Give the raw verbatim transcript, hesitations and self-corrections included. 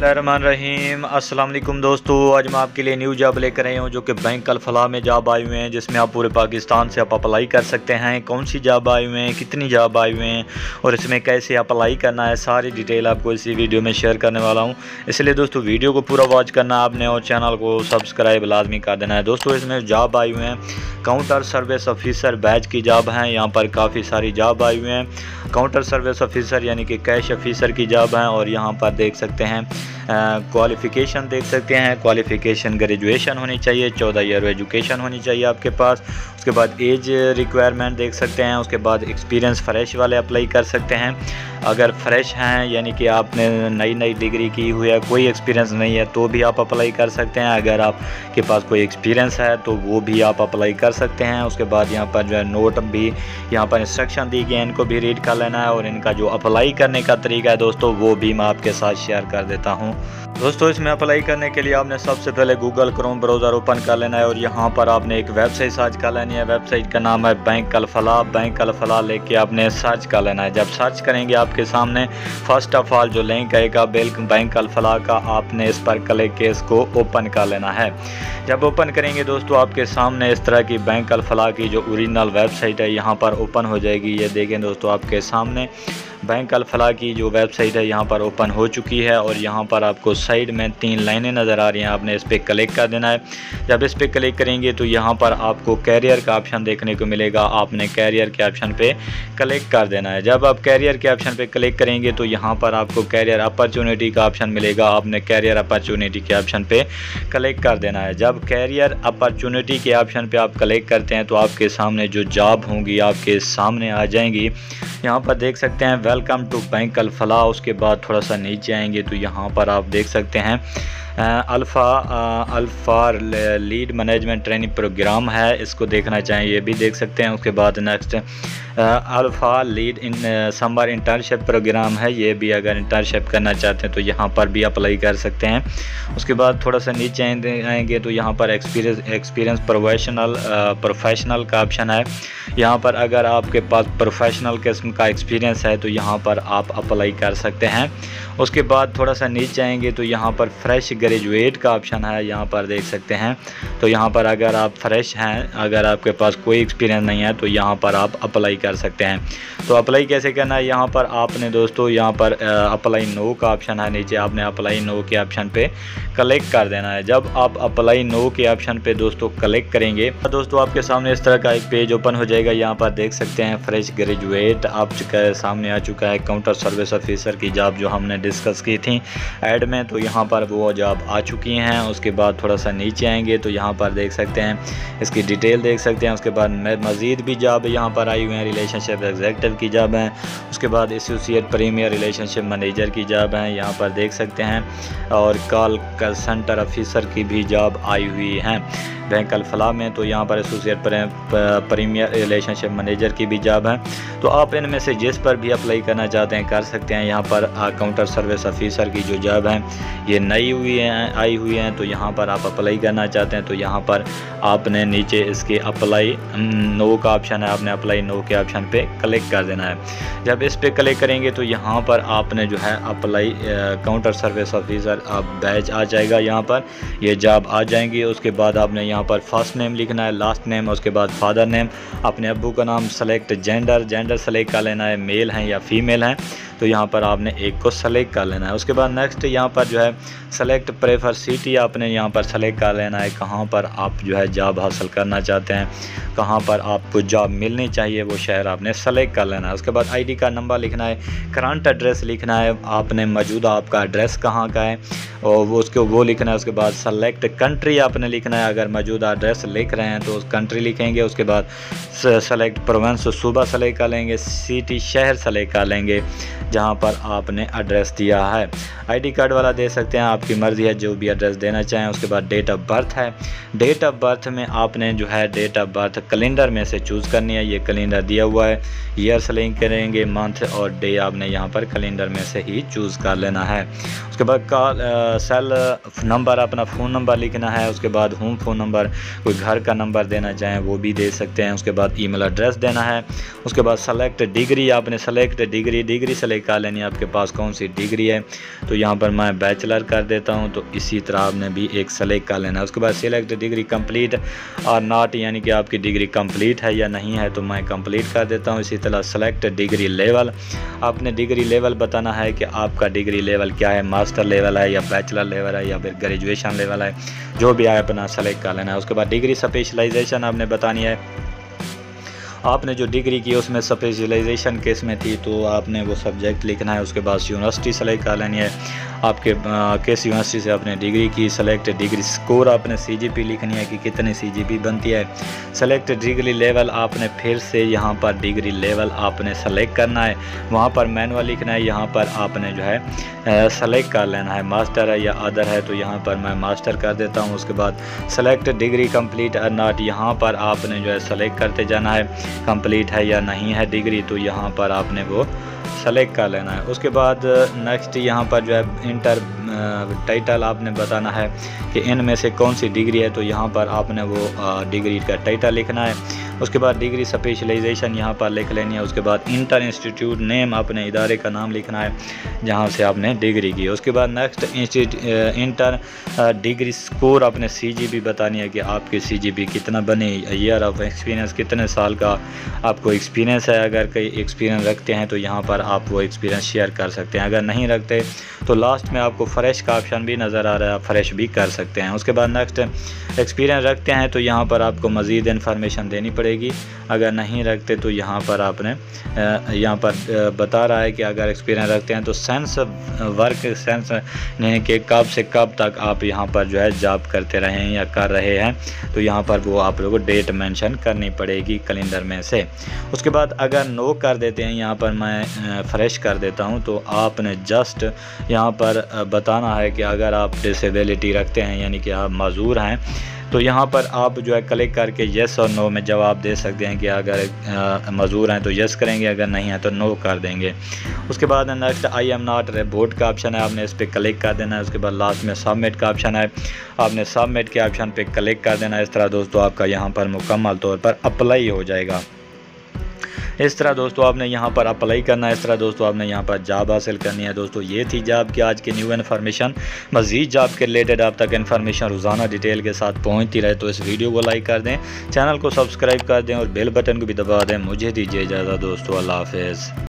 बिस्मिल्लाहिर्रहमानिर्रहीम। अस्सलाम वालेकुम दोस्तों, आज मैं आपके लिए न्यू जॉब लेकर आया हूँ जो कि बैंक अल फलाह में जॉब आए हुए हैं, जिसमें आप पूरे पाकिस्तान से आप अप्लाई कर सकते हैं। कौन सी जॉब आए हुए हैं, कितनी जॉब आए हुए हैं और इसमें कैसे अप्लाई करना है, सारी डिटेल आपको इसी वीडियो में शेयर करने वाला हूँ। इसलिए दोस्तों वीडियो को पूरा वॉच करना आपने और चैनल को सब्सक्राइब लाजमी कर देना है। दोस्तों इसमें जॉब आए हुए हैं काउंटर सर्विस ऑफिसर बैच की जॉब है। यहाँ पर काफ़ी सारी जॉब आए हुए हैं। काउंटर सर्विस ऑफिसर यानी कि कैश ऑफिसर की जॉब है और यहाँ पर देख सकते हैं क्वालिफ़िकेशन देख सकते हैं। क्वालिफ़िकेशन ग्रेजुएशन होनी चाहिए, चौदह ईयर एजुकेशन होनी चाहिए आपके पास। उसके बाद एज रिक्वायरमेंट देख सकते हैं। उसके बाद एक्सपीरियंस फ्रेश वाले अप्लाई कर सकते हैं। अगर फ्रेश हैं यानी कि आपने नई नई डिग्री की हुई है, कोई एक्सपीरियंस नहीं है तो भी आप अप्लाई कर सकते हैं। अगर आपके पास कोई एक्सपीरियंस है तो वो भी आप अप्लाई कर सकते हैं। उसके बाद यहाँ पर जो है नोट भी यहाँ पर इंस्ट्रक्शन दी गई है, इनको भी रीड कर लेना है और इनका जो अप्लाई करने का तरीका है दोस्तों वो भी मैं आपके साथ शेयर कर देता हूँ। दोस्तों इसमें अप्लाई करने के लिए आपने सबसे पहले गूगल क्रोम ब्राउज़र ओपन कर लेना है और यहाँ पर आपने एक वेबसाइट सर्च कर लेनी है। वेबसाइट का नाम है बैंक अल फलाह। बैंक अल फलाह लेके आपने सर्च कर लेना है। जब सर्च करेंगे आपके सामने फर्स्ट ऑफ ऑल जो लिंक आएगा बैंक अल फलाह का, आपने इस पर क्लिक के इसको ओपन कर लेना है। जब ओपन करेंगे दोस्तों आपके सामने इस तरह की बैंक अल फलाह की जो ओरिजिनल वेबसाइट है यहाँ पर ओपन हो जाएगी। ये देखें दोस्तों आपके सामने बैंक अल फलाह की जो वेबसाइट है यहाँ पर ओपन हो चुकी है और यहाँ पर आपको साइड में तीन लाइनें नज़र आ रही हैं, आपने इस पर क्लिक कर देना है। जब इस पर क्लिक करेंगे तो यहाँ पर आपको कैरियर का ऑप्शन देखने को मिलेगा, आपने कैरियर के ऑप्शन पे क्लिक कर देना है। जब आप कैरियर के ऑप्शन पे क्लिक करेंगे तो यहाँ पर आपको कैरियर अपॉर्चुनिटी का ऑप्शन मिलेगा, आपने कैरियर अपॉर्चुनिटी के ऑप्शन पे क्लिक कर देना है। जब कैरियर अपॉर्चुनिटी के ऑप्शन पे आप क्लिक करते हैं तो आपके सामने जो जॉब होंगी आपके सामने आ जाएंगी। यहाँ पर देख सकते हैं welcome to Bank Alfalah. उसके बाद थोड़ा सा नीचे आएंगे तो यहाँ पर आप देख सकते हैं alpha alpha lead management training programme है, इसको देखना चाहें ये भी देख सकते हैं। उसके बाद next alpha lead in summer internship programme है, ये भी अगर इंटर्नशिप करना चाहते हैं तो यहाँ पर भी अप्लाई कर सकते हैं। उसके बाद थोड़ा सा नीचे आएंगे तो यहाँ पर एक्सपीरियंस एक्सपीरियंस प्रोफेशनल प्रोफेशनल का ऑप्शन है। यहाँ पर अगर आपके पास प्रोफेशनल किस्म का एक्सपीरियंस है तो यहाँ पर आप अप्लाई कर सकते हैं। उसके बाद थोड़ा सा नीचे आएंगे तो यहाँ पर फ्रेश ग्रेजुएट का ऑप्शन है, यहाँ पर देख सकते हैं। तो यहाँ पर अगर आप फ्रेश हैं, अगर आपके पास कोई एक्सपीरियंस नहीं है तो यहाँ पर आप अप्लाई कर सकते हैं। तो अप्लाई कैसे करना है, यहाँ पर आपने दोस्तों यहाँ पर अप्लाई नो का ऑप्शन है, नीचे आपने अप्लाई नो के ऑप्शन पे क्लिक कर देना है। जब आप अप्लाई नो के ऑप्शन पे दोस्तों क्लिक करेंगे तो दोस्तों आपके सामने इस तरह का एक पेज ओपन हो जाएगा। यहाँ पर देख सकते हैं फ्रेश ग्रेजुएट आप चुका है, सामने आ चुका है काउंटर सर्विस ऑफिसर की जॉब जो हमने डिस्कस की थी ऐड में, तो यहाँ पर वो जॉब आ चुकी हैं। उसके बाद थोड़ा सा नीचे आएंगे तो यहाँ पर देख सकते हैं इसकी डिटेल देख सकते हैं। उसके बाद मज़ीद भी जॉब यहाँ पर आई हुई हैं, रिलेशनशिप एग्जीक्यूटिव की जॉब है। उसके बाद एसोसिएट प्रीमियर रिलेशनशिप मैनेजर की जॉब है, यहाँ पर देख सकते हैं। और कॉल सेंटर ऑफिसर की भी जॉब आई हुई है बैंक अल फलाह में, तो यहाँ पर एसोसिएट प्रीमियर रिलेशनशिप मैनेजर की भी जॉब है। तो आप इनमें से जिस पर भी अप्लाई करना चाहते हैं कर सकते हैं। यहाँ पर काउंटर सर्विस ऑफिसर की जो जॉब है ये नई हुई है आई हुई हैं, तो यहाँ पर आप अप्लाई करना चाहते हैं तो यहाँ पर आपने नीचे इसके अप्लाई नो का ऑप्शन है, आपने अप्लाई नो के ऑप्शन पे क्लिक कर देना है। जब इस पर क्लिक करेंगे तो यहाँ पर आपने जो है अप्लाई काउंटर सर्विस ऑफिसर आप बैच आ जाएगा, यहाँ पर ये जॉब आ जाएंगी। उसके बाद आपने यहाँ पर फर्स्ट नेम लिखना है, लास्ट नेम, उसके बाद फादर नेम, अपने अब्बू का नाम, सेलेक्ट जेंडर जेंडर सेलेक्ट कर लेना है, मेल हैं या फीमेल हैं, तो यहाँ पर आपने एक को सेलेक्ट कर लेना है। उसके बाद नेक्स्ट यहाँ पर जो है सेलेक्ट प्रेफर सिटी आपने यहाँ पर सेलेक्ट कर लेना है, कहाँ पर आप जो है जॉब हासिल करना चाहते हैं, कहाँ पर आपको जॉब मिलनी चाहिए वो शहर आपने सेलेक्ट कर लेना है। उसके बाद आईडी का नंबर लिखना है, करंट एड्रेस लिखना है, आपने मौजूदा आपका एड्रेस कहाँ का है और वो उसके वो लिखना है। उसके बाद सेलेक्ट कंट्री आपने लिखना है, अगर मौजूदा एड्रेस लिख रहे हैं तो उस कंट्री लिखेंगे। उसके बाद सेलेक्ट प्रोविंस सूबा सेलेक्ट कर लेंगे, सिटी शहर सेलेक्ट कर लेंगे जहाँ पर आपने एड्रेस दिया है। आईडी कार्ड वाला दे सकते हैं, आपकी मर्ज़ी है जो भी एड्रेस देना चाहें। उसके बाद डेट ऑफ बर्थ है, डेट ऑफ बर्थ में आपने जो है डेट ऑफ बर्थ कैलेंडर में से चूज़ करनी है, ये कैलेंडर दिया हुआ है। ईयर सेलेक्ट करेंगे, मंथ और डे आपने यहाँ पर कैलेंडर में से ही चूज़ कर लेना है। उसके बाद कॉल सेल नंबर अपना फ़ोन नंबर लिखना है। उसके बाद होम फ़ोन नंबर, कोई घर का नंबर देना चाहें वो भी दे सकते हैं। उसके बाद ईमेल एड्रेस देना है। उसके बाद सेलेक्ट डिग्री आपने select degree degree select select कर लेनी है आपके पास कौन सी डिग्री है। तो यहाँ पर मैं बैचलर कर देता हूँ, तो इसी तरह आपने भी एक सेलेक्ट कर लेना है। उसके बाद select degree complete or not, यानी कि आपकी डिग्री कंप्लीट है या नहीं है, तो मैं कंप्लीट कर देता हूँ। इसी तरह सेलेक्ट डिग्री लेवल, आपने डिग्री लेवल बताना है कि आपका डिग्री लेवल क्या है, मास्टर लेवल है या बैचलर लेवल है या फिर ग्रेजुएशन लेवल है, जो भी है अपना सेलेक्ट कर लेना है। उसके बाद डिग्री स्पेशलाइजेशन आपने बतानी है, आपने जो डिग्री की उसमें स्पेशलाइजेशन किस में थी, तो आपने वो सब्जेक्ट लिखना है। उसके बाद यूनिवर्सिटी सेलेक्ट कर लेनी है, आपके किस यूनिवर्सिटी से आपने डिग्री की। सेलेक्ट डिग्री स्कोर, आपने सीजीपी लिखनी है कि कितनी सीजीपी बनती है। सेलेक्ट डिग्री लेवल, आपने फिर से यहाँ पर डिग्री लेवल आपने सेलेक्ट करना है, वहाँ पर मैनुअल लिखना है, यहाँ पर आपने जो है सेलेक्ट कर लेना है मास्टर है या अदर है, तो यहाँ पर मैं मास्टर कर देता हूँ। उसके बाद select degree complete or not, यहाँ पर आपने जो है सेलेक्ट करते जाना है कंप्लीट है या नहीं है डिग्री, तो यहाँ पर आपने वो सेलेक्ट कर लेना है। उसके बाद नेक्स्ट यहाँ पर जो है इंटर टाइटल आपने बताना है कि इनमें से कौन सी डिग्री है, तो यहाँ पर आपने वो डिग्री का टाइटल लिखना है। उसके बाद डिग्री स्पेशलाइजेशन यहाँ पर लिख लेनी है। उसके बाद इंटर इंस्टीट्यूट नेम, अपने इदारे का नाम लिखना है जहाँ से आपने डिग्री की। उसके बाद नेक्स्ट इंटर डिग्री स्कोर, अपने सीजीपी बतानी है कि आपकी सीजीपी कितना बने, ईयर ऑफ एक्सपीरियंस, कितने साल का आपको एक्सपीरियंस है। अगर कई एक्सपीरियंस रखते हैं तो यहाँ पर आप वो एक्सपीरियंस शेयर कर सकते हैं, अगर नहीं रखते तो लास्ट में आपको फ्रेश का ऑप्शन भी नज़र आ रहा है, फ्रेश भी कर सकते हैं। उसके बाद नेक्स्ट एक्सपीरियंस रखते हैं तो यहाँ पर आपको मज़ीद इन्फॉर्मेशन देनी पड़ेगी, अगर नहीं रखते तो यहाँ पर आपने यहाँ पर बता रहा है कि अगर एक्सपीरियंस रखते हैं तो सेंस वर्क सेंस के कब से कब तक आप यहाँ पर जो है जॉब करते रहे हैं या कर रहे हैं, तो यहाँ पर वो आप लोगों को डेट मेंशन करनी पड़ेगी कैलेंडर में से। उसके बाद अगर नो कर देते हैं, यहाँ पर मैं फ्रेश कर देता हूँ, तो आपने जस्ट यहाँ पर बताना है कि अगर आप डिसेबिलिटी रखते हैं यानी कि आप माजूर हैं, तो यहाँ पर आप जो है क्लिक करके येस और नो में जवाब दे सकते हैं कि अगर मजूर हैं तो येस करेंगे, अगर नहीं है तो नो कर देंगे। उसके बाद next I am not robot का ऑप्शन है, आपने इस पर क्लिक कर देना है। उसके बाद लास्ट में सबमिट का ऑप्शन है, आपने सबमिट के ऑप्शन पे क्लिक कर देना है। इस तरह दोस्तों आपका यहाँ पर मुकम्मल तौर पर अप्लाई हो जाएगा। इस तरह दोस्तों आपने यहाँ पर अप्लाई करना है, इस तरह दोस्तों आपने यहाँ पर जॉब हासिल करनी है। दोस्तों ये थी जॉब की आज की न्यू इन्फॉर्मेशन। मज़ीद जॉब के रिलेटेड आप तक इन्फॉर्मेशन रोज़ाना डिटेल के साथ पहुँचती रहे तो इस वीडियो को लाइक कर दें, चैनल को सब्सक्राइब कर दें और बेल बटन को भी दबा दें। मुझे दीजिए इजाज़त दोस्तों, अल्लाह हाफ़िज़।